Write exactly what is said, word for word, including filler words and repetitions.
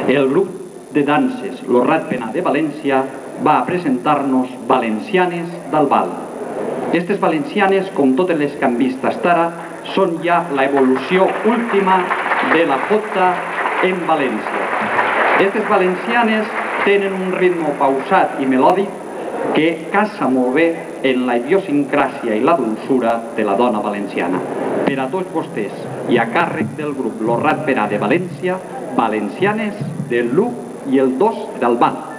El grup de danses Lo Ratpenat de València va a presentar-nos Valencianes del Val. Aquestes valencianes, com totes les que han vist fins ara, són ja l'evolució última de la jota en València. Aquestes valencianes tenen un ritme pausat i melòdic que casa molt bé en la idiosincràsia i la dulçura de la dona valenciana. Per a tots vostès i a càrrec del grup Lo Ratpenat de València, valencianes del l'u i el dos del Val.